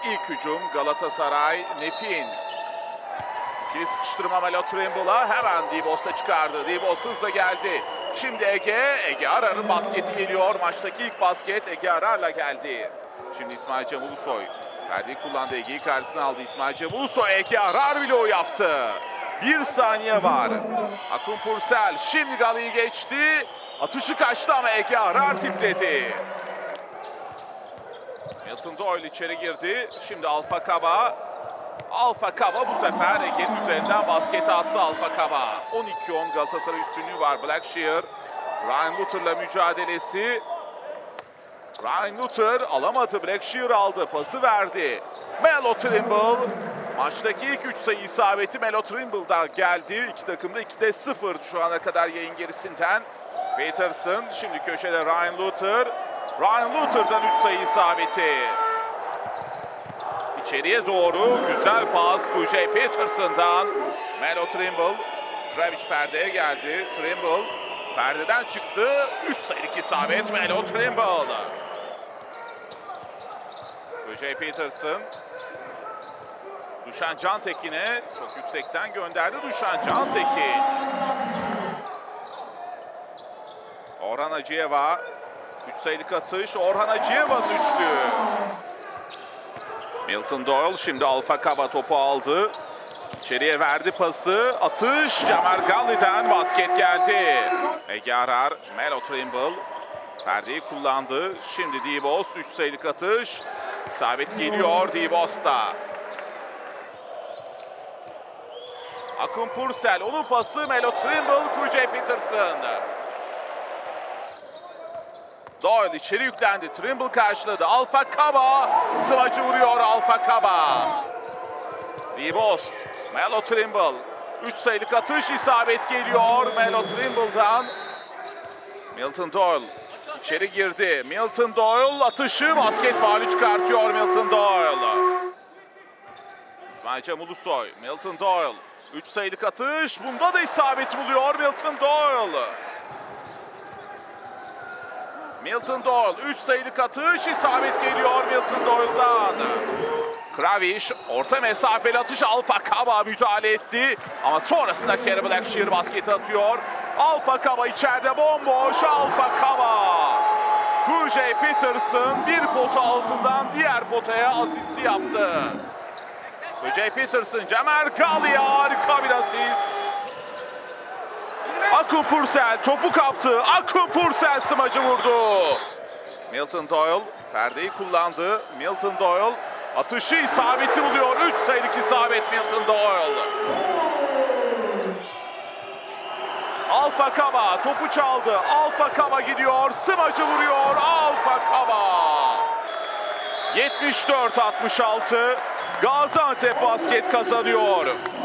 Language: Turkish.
ilk hücum Galatasaray. Nefin. İkili sıkıştırma Melo Trimble'a hemen Dibos'a çıkardı. Dibos hızla geldi. Şimdi Ege Arar'ın basketi geliyor. Maçtaki ilk basket Ege Arar'la geldi. Şimdi İsmail Cem Ulusoy. Ferdi kullandı, Ege'yi karşısına aldı İsmail Cem Ulusoy. Ege Arar bile o yaptı. Bir saniye var. Akun Pursel şimdi Gali'yi geçti. Atışı kaçtı ama Ege Arar tipledi. Milton Doyle içeri girdi. Şimdi Alfa Kaba. Alfa Kaba bu sefer Ege'nin üzerinden basketi attı Alfa Kaba. 12-10 Galatasaray üstünlüğü var. Blackshear. Ryan Luther'la mücadelesi. Ryan Luther alamadı. Blackshear aldı. Pası verdi. Melo Trimble. Maçtaki ilk 3 sayı isabeti Melo Trimble'da geldi. İki takım da 2'de 0 şu ana kadar yayın gerisinden. Peterson şimdi köşede Ryan Luther. Ryan Luther'dan 3 sayı isabeti. İçeriye doğru güzel pas Kujay Peterson'dan. Melo Trimble. Dravic perdeye geldi. Trimble perdeden çıktı. 3 sayılık isabet Melo Trimble. Kujay Peterson. Dušan Cantekin'e çok yüksekten gönderdi Dušan Cantekin. Orhan Acıyeva. 3 sayılık atış. Orhan Acıyeva'nın üçlü. Milton Doyle şimdi Alfa Kaba topu aldı. İçeriye verdi pası. Atış. Camer Galli'den basket geldi. Ege Arar. Melo Trimble. Perdeyi kullandı. Şimdi Dibos. 3 sayılık atış. İsabet geliyor Dibos'ta. Akun Pursel. Onun pası Melo Trimble. Kujay Peterson. Doyle içeri yüklendi. Trimble karşıladı. Alfa Kaba. Sımacı vuruyor Alfa Kaba. Dibos. Melo Trimble. 3 sayılık atış isabet geliyor Melo Trimble'dan. Milton Doyle içeri girdi. Milton Doyle atışı basket faulü çıkartıyor Milton Doyle. İsmail Cem Ulusoy. Milton Doyle. 3 sayılık atış. Bunda da isabet buluyor Milton Doyle. Milton Doyle 3 sayılık atış isabet geliyor Milton Doyle'dan. Kravish orta mesafeli atış Alfa Kaba müdahale etti. Ama sonrasında Kerry Blackshear basketi atıyor. Alfa Kaba içeride bomboş Alfa Kaba. Kujay Peterson bir pota altından diğer potaya asisti yaptı. Kujay Peterson, Camer Galli'ye harika bir asist. Akun Pursel topu kaptı. Akun Pursel smacı vurdu. Milton Doyle perdeyi kullandı. Milton Doyle atışı isabeti buluyor. 3 sayılık isabet Milton Doyle. Alfa Kaba topu çaldı. Alfa Kaba gidiyor. Smacı vuruyor. Alfa Kaba. 74-66. Gaziantep basket kazanıyor.